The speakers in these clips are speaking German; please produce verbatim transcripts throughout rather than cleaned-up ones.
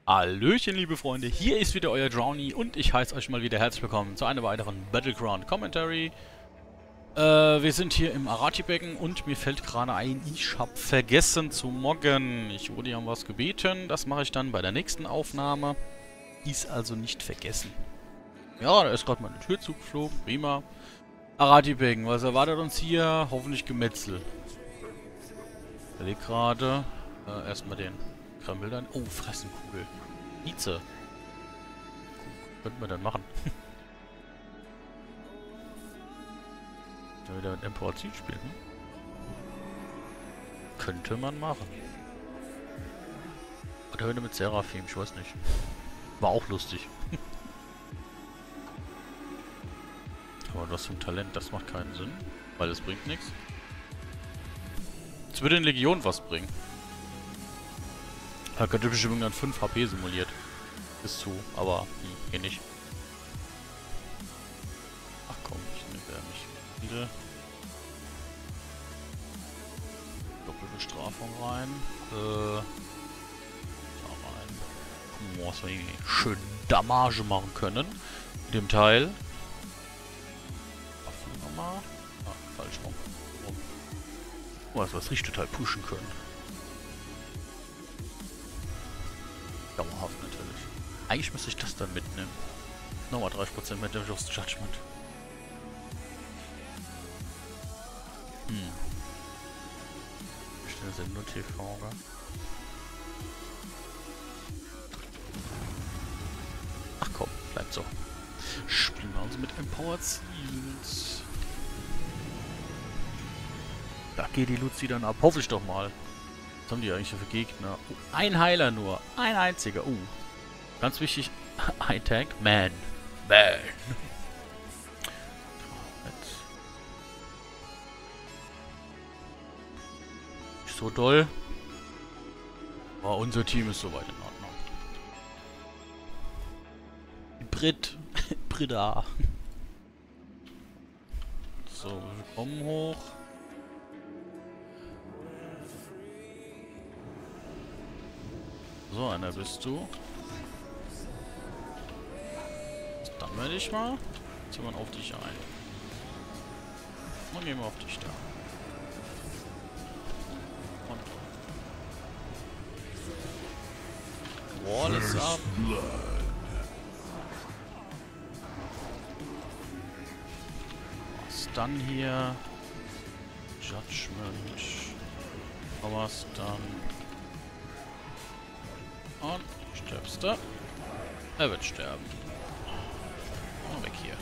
Hallöchen, liebe Freunde, hier ist wieder euer Drowny und ich heiße euch mal wieder herzlich willkommen zu einem weiteren Battleground Commentary. Äh, wir sind hier im Arati-Becken und mir fällt gerade ein, ich habe vergessen zu moggen. Ich wurde ja um was gebeten, das mache ich dann bei der nächsten Aufnahme. Ist also nicht vergessen. Ja, da ist gerade mal eine Tür zugeflogen, prima. Arati-Becken, was erwartet uns hier? Hoffentlich Gemetzel. Ich überlege gerade, äh, erstmal den Krempel dann. Oh, Fressenkugel. Pizza. Könnten wir dann machen. Wenn wir wieder mit Emperor Ziel spielen, hm? Könnte man machen. Oder wieder mit Seraphim, ich weiß nicht. War auch lustig. Aber was für ein Talent, das macht keinen Sinn. Weil es bringt nichts. Es würde in Legion was bringen. Da könnte bestimmt dann fünf H P simuliert. Bis zu, aber hm, eh nicht. Ach komm, ich nehme ja nicht viele. Doppelbestrafung rein. Äh. Da rein. Gucken wir, was wir hier schön Damage machen können. Mit dem Teil. Waffen nochmal. Ah, falsch rum. rum. Oh, das was richtig total pushen können. Dauerhaft natürlich. Eigentlich müsste ich das dann mitnehmen. Nochmal dreißig Prozent mit dem Just Judgment. Hm. Bestimmt sind nur T V, gell? Ach komm, bleibt so. Spielen wir also mit Empowered Seals. Da geht die Luzi dann ab. Hoffe ich doch mal. Was haben die eigentlich für Gegner? Oh, ein Heiler nur. Ein einziger. Uh. Ganz wichtig. Ein Tank. Man. Man. Nicht so doll. Aber unser Team ist soweit in Ordnung. Brit. Brida. So, wir kommen hoch. So, einer bist du. Dann werde ich mal. Ziehen wir auf dich ein. Und gehen wir auf dich da. Und. Wall ist ab. Was dann hier? Judgment. Was dann? Und stirbst du? Er wird sterben. Und weg hier.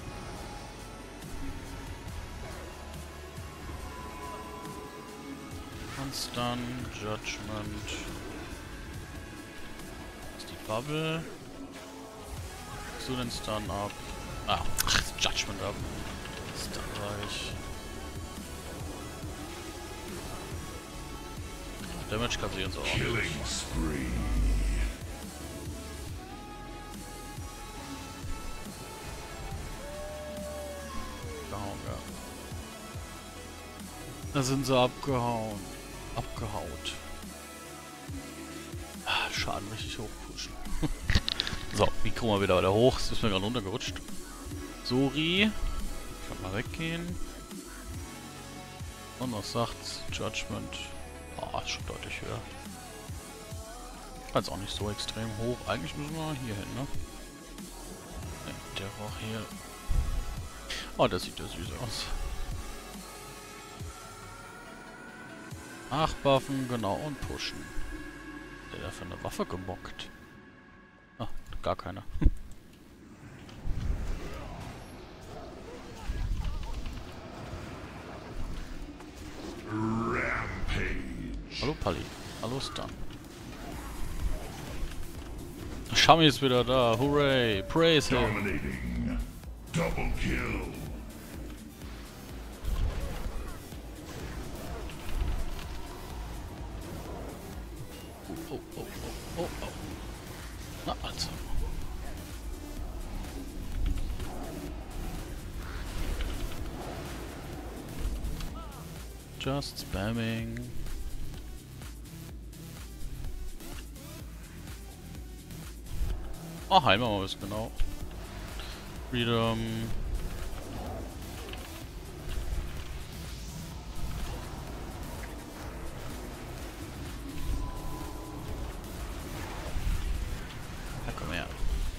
Constant Judgment. Das ist die Bubble. So den Stun ab. Ah, ach, Judgment ab. Stun reich. Damage kann sie uns auch. Da sind sie abgehauen. Abgehaut. Ah, Schaden richtig hochpushen. So, Mikro mal wieder wieder hoch. Es ist mir gerade runtergerutscht. Sori. Kann mal weggehen. Und was sagt's? Judgment. Ah, ist schon deutlich höher. Also auch nicht so extrem hoch. Eigentlich müssen wir hier hin, ne? Ne, der war hier. Oh, das sieht ja süß aus. Acht Waffen, genau, und pushen. Der da für eine Waffe gemockt. Ah, gar keine. Hallo Palli. Hallo Stun. Shami ist wieder da. Hooray. Praise him. Double kill. Oh, oh, oh, oh, oh. Na also. Just spamming. Ah, heilen wir mal was, genau. Freedom. Ja, komm her.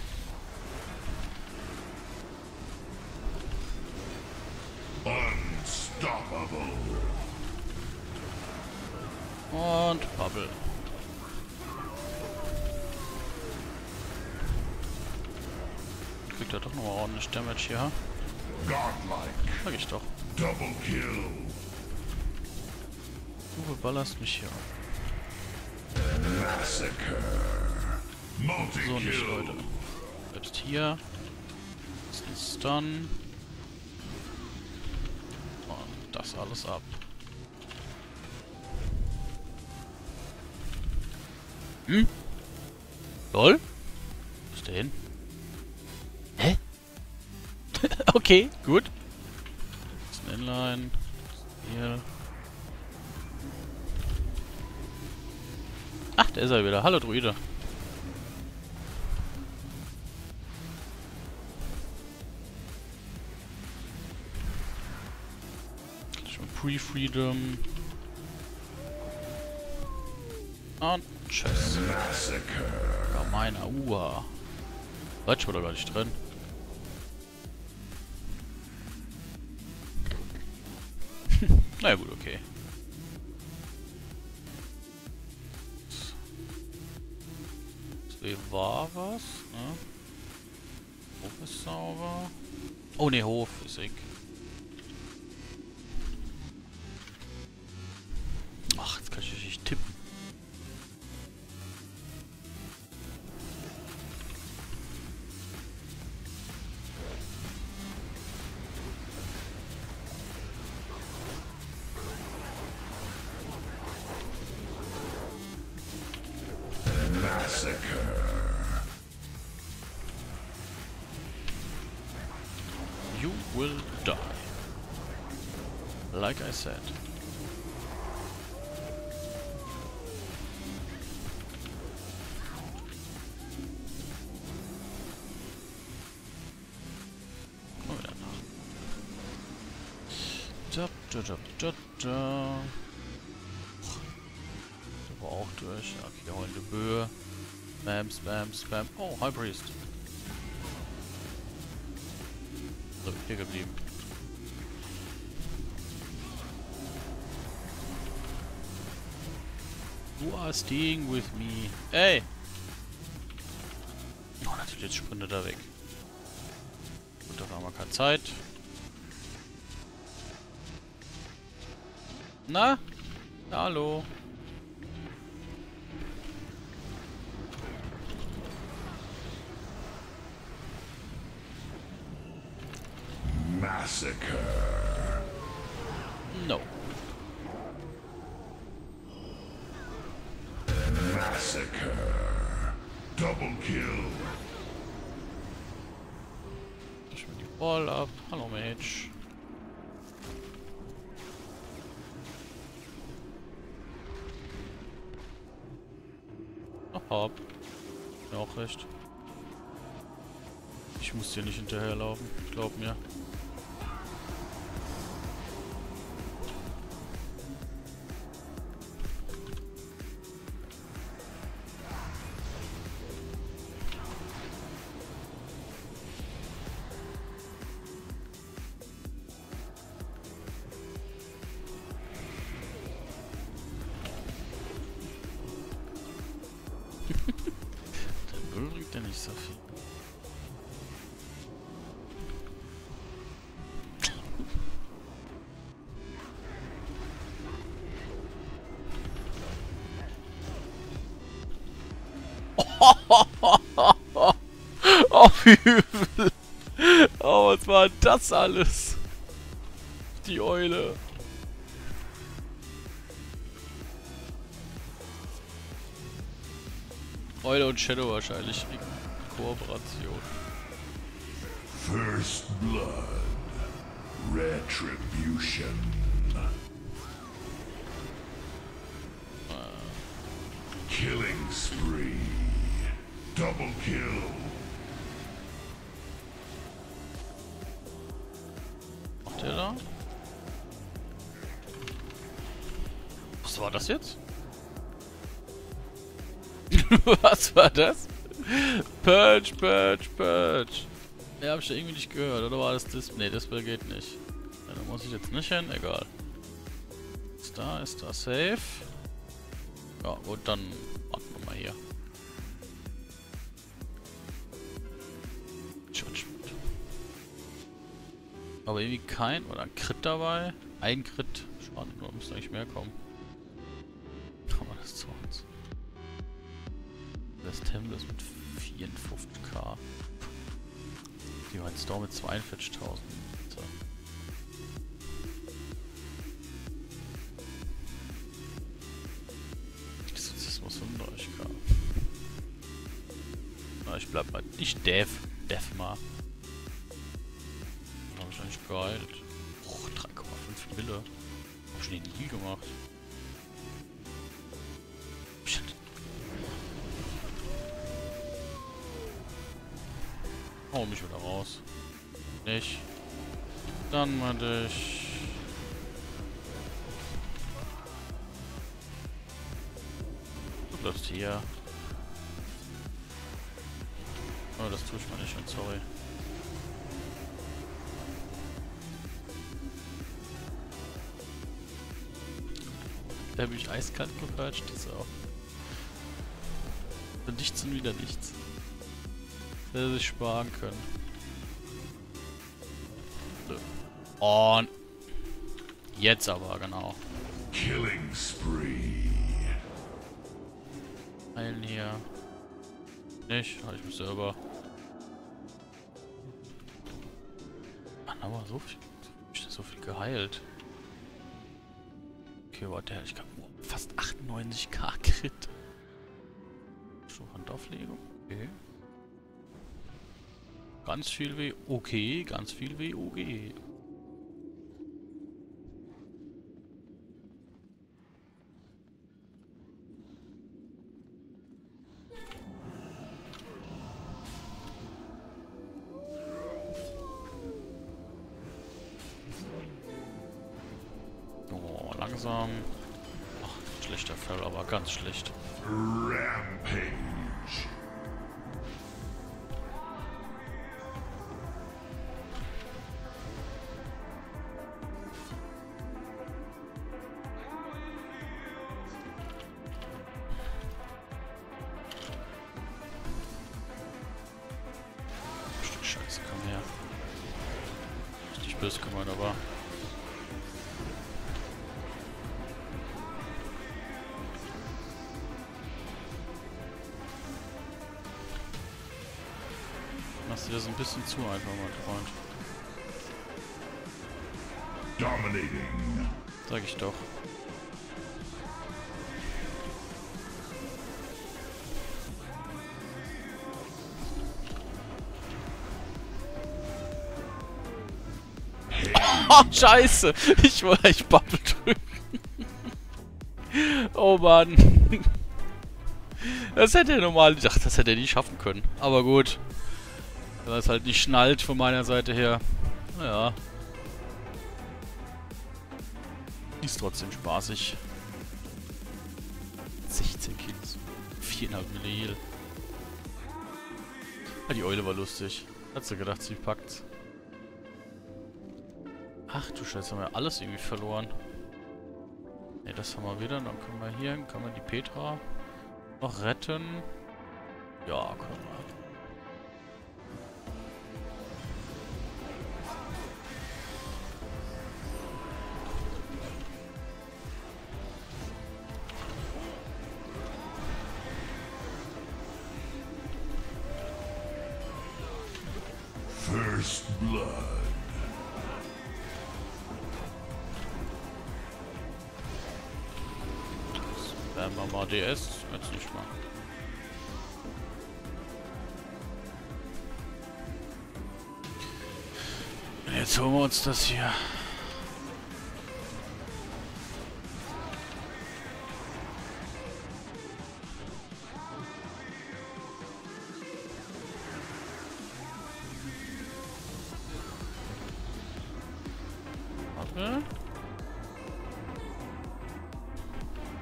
Unstoppable. Und Bubble. Kriegt er doch nochmal ordentlich Damage hier. Godlike. Sag ich doch. Double kill. Du beballerst mich hier. Massacre. So nicht, Multi-kill. Leute. Selbst hier. Ist ein Stun. Und das alles ab. Hm? Lol? Wo ist der hin? Hä? Okay, gut. Das ist ein Inline. Hier. Ach, da ist er wieder. Hallo, Druide. Schon Pre-Freedom. Und tschüss. Massacre. Ja, meiner. Uah. Was? Ich war da gar nicht drin. Na ja, gut, okay. Das war was, ne? Hof ist sauber. Oh ne, Hof ist ich. Ach, jetzt kann ich nicht tippen. Massacre. You will die. Like I said. Mal wieder nach. Da, da, da, da, da. Der war auch durch. Okay, heulende Böe. Spam, spam, spam. Oh, High Priest. So, hier geblieben. You are staying with me. Ey! Oh, natürlich, jetzt sprintet er weg. Gut, da haben wir keine Zeit. Na? Ja, hallo. Massacre. No. Massacre. Double kill. Ich will die Ball ab. Hallo, Mage. Ach, hab. Ja, auch recht. Ich muss dir nicht hinterherlaufen. Glaub mir. Der Müll bringt ja nicht so viel. Oh, wie übel. Oh, was war das alles? Die Eule. Eule und Shadow wahrscheinlich in Kooperation. First blood. Retribution. Killing spree. Double kill. Was war das jetzt? Was war das? Purge, Purge, Purge. Ja, hab ich ja irgendwie nicht gehört, oder war das Display? Ne, Display geht nicht. Ja, da muss ich jetzt nicht hin, egal. Ist da, ist da safe. Ja, gut, dann warten wir mal hier. Judgment. Aber irgendwie kein, oder ein Crit dabei. Ein Crit. Schade, nur müsste eigentlich mehr kommen. Aber das zu uns. Das Tempel ist mit vierundfünfzig.000. Die war jetzt da mit zweiundvierzigtausend. So. Exorzismus fünfunddreißigtausend. Na, ich bleib mal. Ich Dev. Dev mal. Das hab ich eigentlich geheilt. Oh, drei Komma fünf Mille. Hab schon den Deal gemacht. Shit. Hau mich wieder raus. Nicht. Dann mal dich. Du bleibst hier. Oh, das tue ich mal nicht schon, sorry. Da habe ich eiskalt gepatcht, das auch. Für nichts und wieder nichts. Hätte sich sparen können. So. Und jetzt aber, genau. Killing spree. Heilen hier. Nicht, halt ich mich selber. Mann, aber so viel. Ich hab so viel geheilt. Okay, warte, ich kann fast achtundneunzig K Crit. Handauflegung. Okay. Ganz viel W. Okay, ganz viel W O G. Oh, langsam. Ach, schlechter Fall, aber ganz schlecht. Rampage. Scheiße, komm her. Richtig böse gemeint, aber. Machst du das ein bisschen zu einfach, mein Freund. Dominating. Sag ich doch. Oh, scheiße! Ich wollte echt Bubble drücken. Oh Mann. Das hätte er normal... Ach, das hätte er nie schaffen können. Aber gut. Weil es halt nicht schnallt von meiner Seite her. Naja. Ist trotzdem spaßig. sechzehn Kills. viereinhalb Mille Heal. Ah, die Eule war lustig. Hat sie gedacht, sie packt's. Ach du Scheiße, haben wir alles irgendwie verloren. Ne, das haben wir wieder. Dann können wir hier, können wir die Petra noch retten. Ja, können wir. First blood. Werden wir mal D S, jetzt nicht mal. Jetzt holen wir uns das hier. Warte.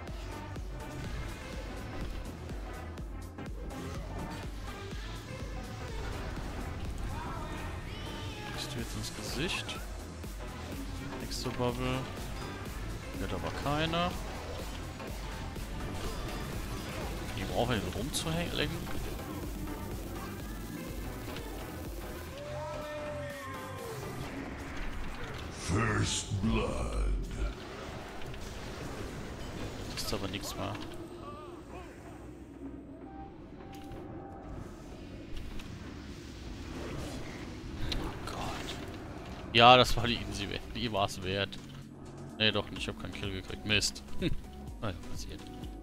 du jetzt ins Gesicht. Nächste Bubble. Wird aber keine. Die brauchen wir nicht rumzuhängen. First blood. Das ist aber nichts mehr. Oh Gott. Ja, das war die Insel. Die war es wert. Nee, doch nicht. Ich habe keinen Kill gekriegt. Mist. Hm. Naja, passiert.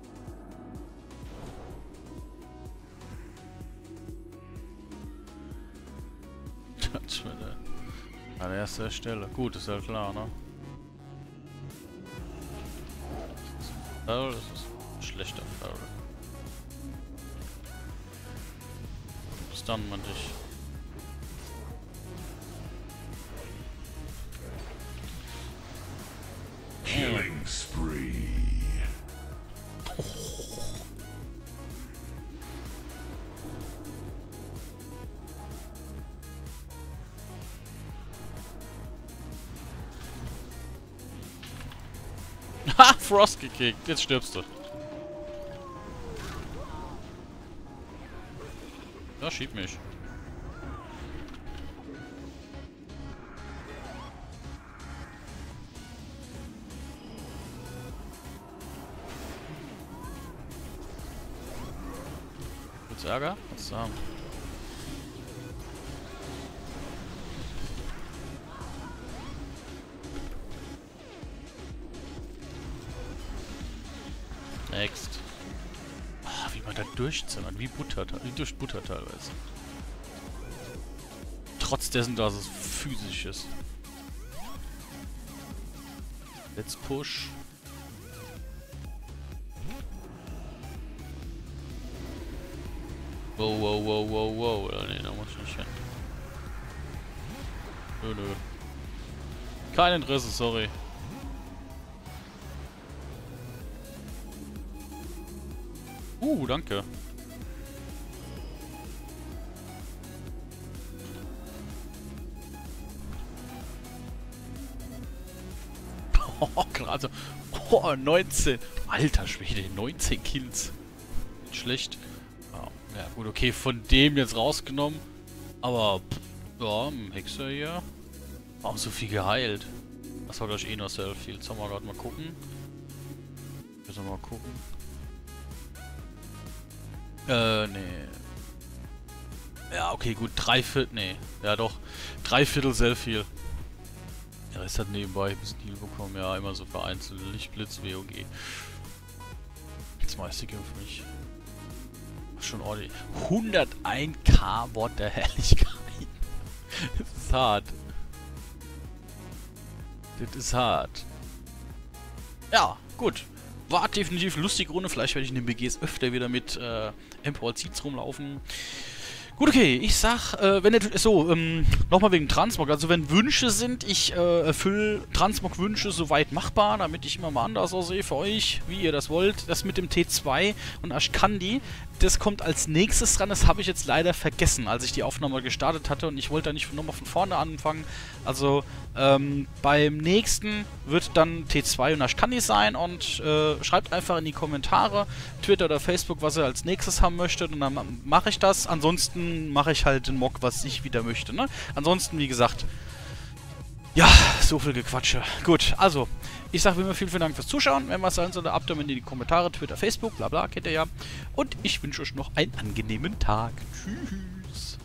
An erster Stelle. Gut, ist ja klar, ne? Das ist ein schlechter Fall. Bis dann, man dich. Killing spree. Ha! Frost gekickt. Jetzt stirbst du. Ja, schieb mich. Gibt's Ärger? Was zu haben? Next. Ah, wie man da durchzimmert, wie Butter, wie durch Butter teilweise. Trotz dessen, dass es physisch ist. Let's push. Wow, wow, wow, wow, wow. Oder nee, da muss ich nicht hin. Nö, nö. Kein Interesse, sorry. Uh, danke. Oh, gerade. Oh, neunzehn. Alter Schwede, neunzehn Kills. Nicht schlecht. Ja, ja, gut, okay, von dem jetzt rausgenommen. Aber, pff, ja, ein Hexer hier. Warum so viel geheilt? Das war gleich eh noch sehr viel. Jetzt haben wir gerade mal gucken. Jetzt mal gucken. Äh, nee. Ja, okay, gut. Drei Viertel. Nee. Ja, doch. Drei Viertel sehr viel. Der Rest hat nebenbei ein bisschen Heal bekommen. Ja, immer so vereinzelt. Lichtblitz, W O G. Das meiste Game für mich. Schon ordentlich. hunderteins K Wort der Herrlichkeit. Das ist hart. Das ist hart. Ja, gut. War definitiv eine lustige Runde. Vielleicht werde ich in den B Gs öfter wieder mit äh, Emperor Seeds rumlaufen. Gut, okay, ich sag, äh, wenn ihr, so, ähm, nochmal wegen Transmog, also wenn Wünsche sind, ich äh, erfülle Transmog-Wünsche soweit machbar, damit ich immer mal anders aussehe für euch, wie ihr das wollt. Das mit dem T zwei und Ashkandi, das kommt als nächstes dran, das habe ich jetzt leider vergessen, als ich die Aufnahme gestartet hatte und ich wollte da nicht nochmal von vorne anfangen. Also, ähm, beim nächsten wird dann T zwei und Ashkandi sein und äh, schreibt einfach in die Kommentare, Twitter oder Facebook, was ihr als nächstes haben möchtet und dann mache ich das. Ansonsten mache ich halt den Mock, was ich wieder möchte, ne? Ansonsten, wie gesagt, ja, so viel Gequatsche. Gut, also, ich sage wie immer vielen, vielen Dank fürs Zuschauen. Wenn was sein soll, abdommen in die Kommentare, Twitter, Facebook, bla bla, kennt ihr ja. Und ich wünsche euch noch einen angenehmen Tag. Tschüss.